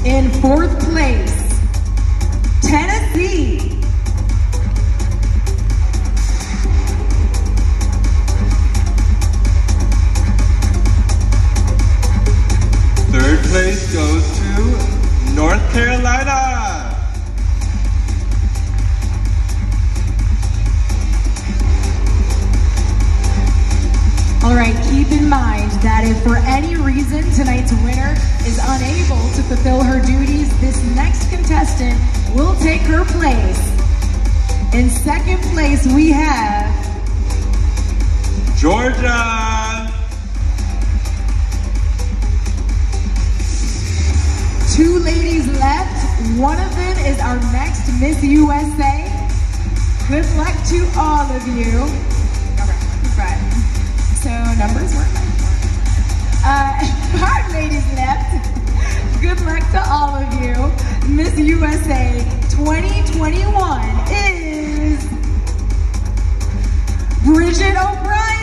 In fourth place, Tennessee. Third place goes to North Carolina. All right, keep in mind that if for any reason tonight's winner is unable to fulfill her duties, this next contestant will take her place. In second place, we have Georgia. two ladies left. One of them is our next Miss USA. Good luck to all of you. All right. So numbers weren't my fault. 5 ladies left. Good luck to all of you. Miss USA 2021 is Bridget O'Brien.